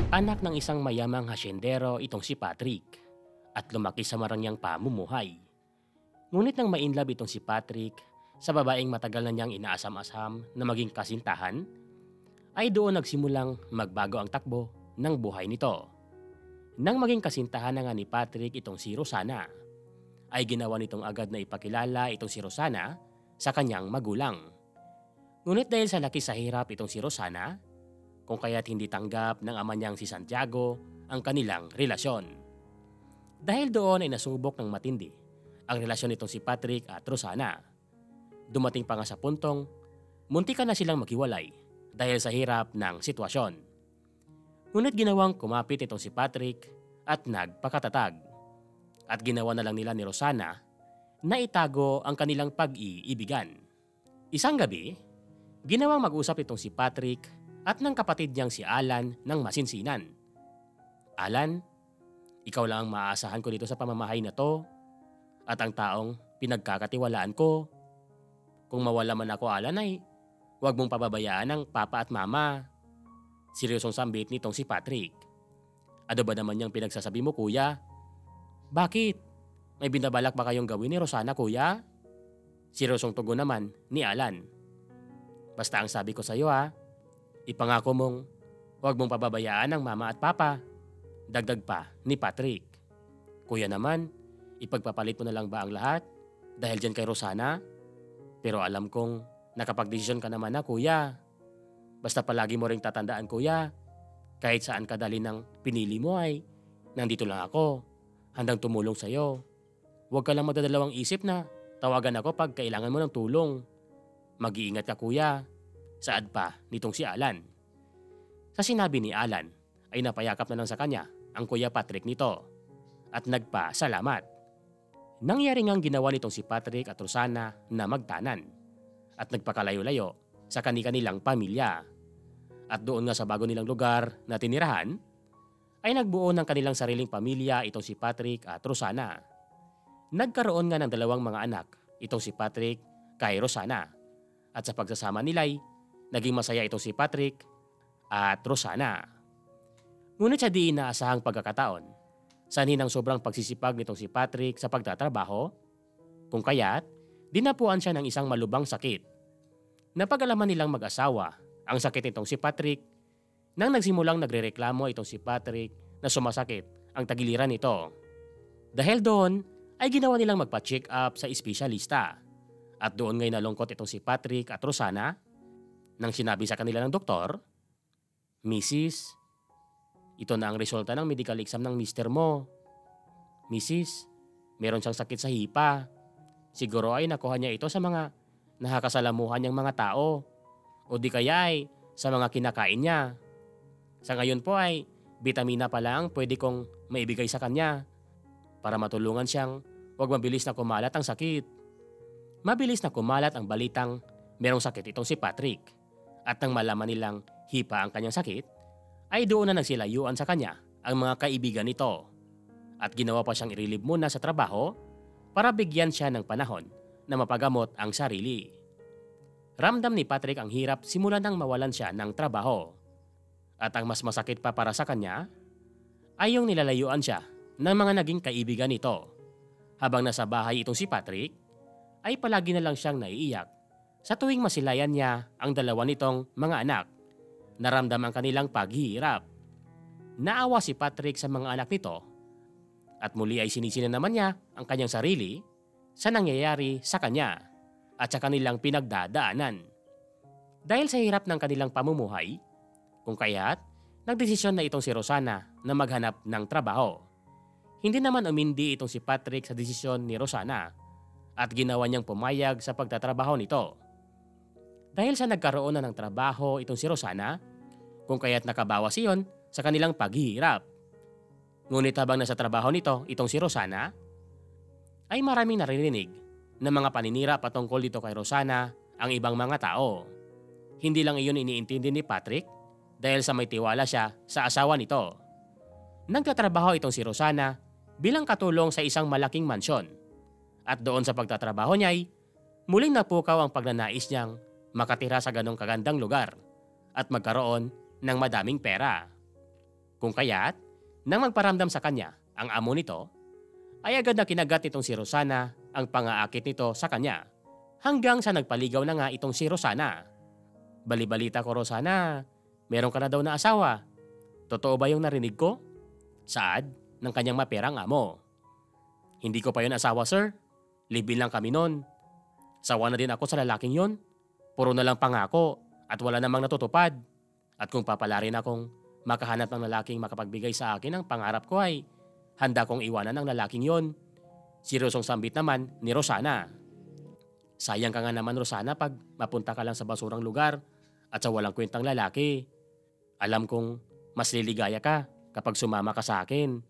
Anak ng isang mayamang hasyendero itong si Patrick at lumaki sa marangyang pamumuhay. Ngunit nang mainlove itong si Patrick sa babaeng matagal na niyang inaasam-asam na maging kasintahan, ay doon nagsimulang magbago ang takbo ng buhay nito. Nang maging kasintahan na nga ni Patrick itong si Rosana, ay ginawa nitong agad na ipakilala itong si Rosana sa kanyang magulang. Ngunit dahil sa laki sa hirap itong si Rosana, kung kaya't hindi tanggap ng ama niyang si Santiago ang kanilang relasyon. Dahil doon ay nasubok ng matindi ang relasyon nitong si Patrick at Rosana. Dumating pa nga sa puntong, muntikan na silang maghiwalay dahil sa hirap ng sitwasyon. Ngunit ginawang kumapit itong si Patrick at nagpakatatag. At ginawa na lang nila ni Rosana na itago ang kanilang pag-iibigan. Isang gabi, ginawang mag-usap itong si Patrick at ng kapatid niyang si Alan ng masinsinan. Alan, ikaw lang ang maaasahan ko dito sa pamamahay na to at ang taong pinagkakatiwalaan ko. Kung mawala man ako, Alan, ay huwag mong pababayaan ng papa at mama. Seryosong sambit nitong si Patrick. Ano ba naman yung pinagsasabi mo, kuya? Bakit? May binabalak ba kayong gawin ni Rosana, kuya? Seryosong tugon naman ni Alan. Basta ang sabi ko sa iyo, ipangako mong huwag mong pababayaan ng mama at papa. Dagdag pa ni Patrick. Kuya naman, ipagpapalit mo na lang ba ang lahat dahil dyan kay Rosana? Pero alam kong nakapagdesisyon ka naman na, kuya. Basta palagi mo ring tatandaan, kuya. Kahit saan ka dali ng pinili mo ay nandito lang ako, handang tumulong sa iyo. Huwag ka lang magdadalawang isip na tawagan ako pag kailangan mo ng tulong. Mag-iingat ka, kuya. Saad pa nitong si Alan. Sa sinabi ni Alan ay napayakap na lang sa kanya ang kuya Patrick nito at nagpasalamat. Nangyari ngang ginawa nitong si Patrick at Rosana na magtanan at nagpakalayo-layo sa kani-kanilang pamilya. At doon nga sa bago nilang lugar na tinirahan ay nagbuo ng kanilang sariling pamilya itong si Patrick at Rosana. Nagkaroon nga ng dalawang mga anak itong si Patrick kay Rosana at sa pagsasama nila'y naging masaya itong si Patrick at Rosana. Ngunit sa di inaasahang pagkakataon, sanhi ng sobrang pagsisipag nitong si Patrick sa pagtatrabaho, kung kaya't dinapuan siya ng isang malubhang sakit. Napag-alaman nilang mag-asawa ang sakit nitong si Patrick nang nagsimulang nagrereklamo itong si Patrick na sumasakit ang tagiliran nito. Dahil doon ay ginawa nilang magpa-check up sa espesyalista at doon ngay nalungkot itong si Patrick at Rosana nang sinabi sa kanila ng doktor, Mrs., ito na ang resulta ng medical exam ng mister mo. Mrs., meron siyang sakit sa hipa. Siguro ay nakuha niya ito sa mga nakakasalamuhan niyang mga tao o di kaya ay sa mga kinakain niya. Sa ngayon po ay bitamina pa lang pwede kong maibigay sa kanya para matulungan siyang huwag mabilis na kumalat ang sakit. Mabilis na kumalat ang balitang merong sakit itong si Patrick. At nang malaman nilang hipa ang kanyang sakit, ay doon na nagsilayuan sa kanya ang mga kaibigan nito. At ginawa pa siyang i-relieve muna sa trabaho para bigyan siya ng panahon na mapagamot ang sarili. Ramdam ni Patrick ang hirap simula nang mawalan siya ng trabaho. At ang mas masakit pa para sa kanya ay yung nilalayuan siya ng mga naging kaibigan nito. Habang nasa bahay itong si Patrick, ay palagi na lang siyang naiiyak sa tuwing masilayan niya ang dalawa nitong mga anak. Naramdam ang kanilang paghihirap. Naawa si Patrick sa mga anak nito at muli ay sinisina naman niya ang kanyang sarili sa nangyayari sa kanya at sa kanilang pinagdadaanan. Dahil sa hirap ng kanilang pamumuhay, kung kaya't nagdesisyon na itong si Rosana na maghanap ng trabaho. Hindi naman umindi itong si Patrick sa desisyon ni Rosana at ginawa niyang pumayag sa pagtatrabaho nito. Dahil sa nagkaroon na ng trabaho itong si Rosana, kung kaya't nakabawas iyon sa kanilang paghihirap. Ngunit habang nasa trabaho nito itong si Rosana, ay maraming naririnig na mga paninira patungkol dito kay Rosana ang ibang mga tao. Hindi lang iyon iniintindi ni Patrick dahil sa may tiwala siya sa asawa nito. Nagtatrabaho itong si Rosana bilang katulong sa isang malaking mansyon. At doon sa pagtatrabaho niya ay muling napukaw ang pagnanais niyang makatira sa ganong kagandang lugar at magkaroon ng madaming pera. Kung kaya't, nang magparamdam sa kanya ang amo nito, ay agad na kinagat nitong si Rosana ang pangaakit nito sa kanya. Hanggang sa nagpaligaw na nga itong si Rosana. Bali-balita ko, Rosana, meron ka na daw na asawa. Totoo ba yung narinig ko? Saad ng kanyang maperang amo. Hindi ko pa yun asawa, sir. Live-in lang kami nun. Sawa na din ako sa lalaking yon. Puro na lang pangako at wala namang natutupad. At kung papalarin akong makahanap ng lalaking makapagbigay sa akin ng pangarap ko ay handa kong iwanan ng lalaking yon. Seryosong sambit naman ni Rosana. Sayang ka nga naman, Rosana, pag mapunta ka lang sa basurang lugar at sa walang kwentang lalaki. Alam kong mas liligaya ka kapag sumama ka sa akin.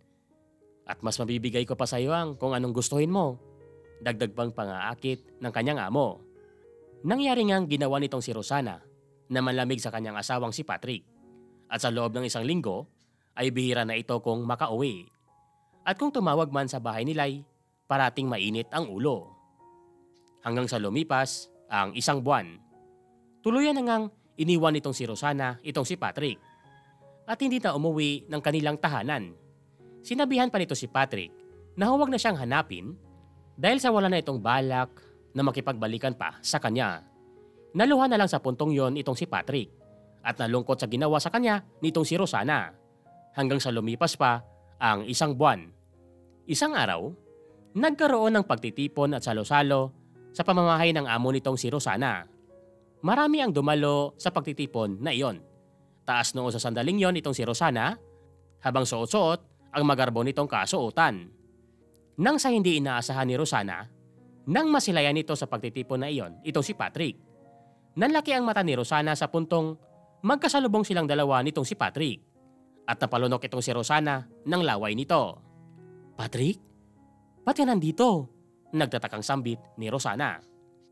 At mas mabibigay ko pa sa iyo ang kung anong gustuhin mo. Dagdag pang pangaakit ng kanyang amo. Nangyari ngang ginawa nitong si Rosana na manlamig sa kanyang asawang si Patrick. At sa loob ng isang linggo ay bihira na ito kung makauwi. At kung tumawag man sa bahay nila'y parating mainit ang ulo. Hanggang sa lumipas ang isang buwan. Tuluyan na ngang iniwan nitong si Rosana itong si Patrick. At hindi na umuwi ng kanilang tahanan. Sinabihan pa nito si Patrick na huwag na siyang hanapin dahil sa wala na itong balak na makipagbalikan pa sa kanya. Naluha na lang sa puntong yon itong si Patrick at nalungkot sa ginawa sa kanya nitong si Rosana hanggang sa lumipas pa ang isang buwan. Isang araw, nagkaroon ng pagtitipon at salo-salo sa pamamahay ng amo nitong si Rosana. Marami ang dumalo sa pagtitipon na iyon. Taas noo sa sandaling yon itong si Rosana habang suot-suot ang magarbo nitong kasuotan. Nang sa hindi inaasahan ni Rosana, nang masilayan nito sa pagtitipon na iyon, itong si Patrick. Nanlaki ang mata ni Rosana sa puntong magkasalubong silang dalawa nitong si Patrick. At napalunok itong si Rosana ng laway nito. Patrick? Ba't ka nandito? Nagtatakang sambit ni Rosana.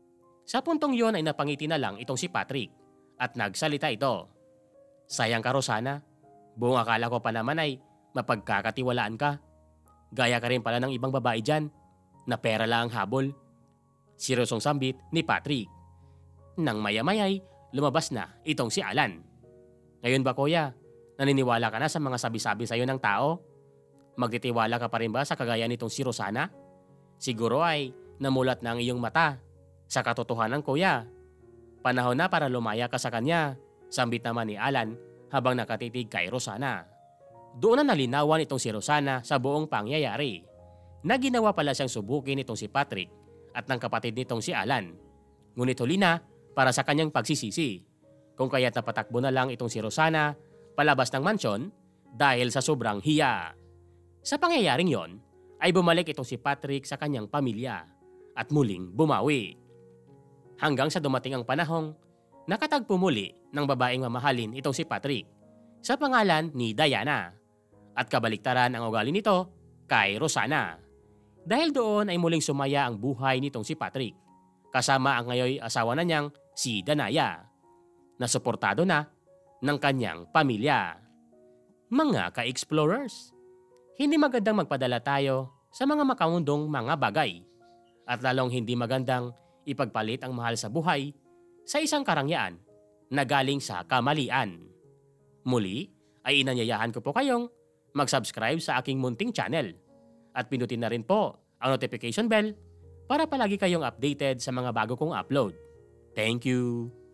Sa puntong yon ay napangiti na lang itong si Patrick at nagsalita ito. Sayang ka, Rosana. Buong akala ko pa naman ay mapagkakatiwalaan ka. Gaya ka rin pala ng ibang babae dyan na pera lang ang habol. Seryosong sambit ni Patrick. Nang maya-mayay, lumabas na itong si Alan. Ngayon ba, kuya, naniniwala ka na sa mga sabi-sabi sa'yo ng tao? Magtitiwala ka pa rin ba sa kagaya nitong si Rosana? Siguro ay namulat na ang iyong mata sa katotohanan, kuya. Panahon na para lumaya ka sa kanya, sambit naman ni Alan habang nakatitig kay Rosana. Doon na nalinawan itong si Rosana sa buong pangyayari na ginawa pala siyang subukin itong si Patrick at ng kapatid nitong si Alan. Ngunit huli na para sa kanyang pagsisisi. Kung kaya't napatakbo na lang itong si Rosana palabas ng mansyon dahil sa sobrang hiya. Sa pangyayaring yon ay bumalik itong si Patrick sa kanyang pamilya at muling bumawi. Hanggang sa dumating ang panahong nakatagpo muli ng babaeng mamahalin itong si Patrick sa pangalan ni Diana. At kabaliktaran ang ugali nito kay Rosana. Dahil doon ay muling sumaya ang buhay nitong si Patrick. Kasama ang ngayoy asawa na niyang si Danaya. Na suportado na ng kanyang pamilya. Mga ka-explorers, hindi magandang magpadala tayo sa mga makaundong mga bagay. At lalong hindi magandang ipagpalit ang mahal sa buhay sa isang karangyaan na galing sa kamalian. Muli ay inanyayahan ko po kayong mag-subscribe sa aking munting channel at pinutin na rin po ang notification bell para palagi kayong updated sa mga bago kong upload. Thank you!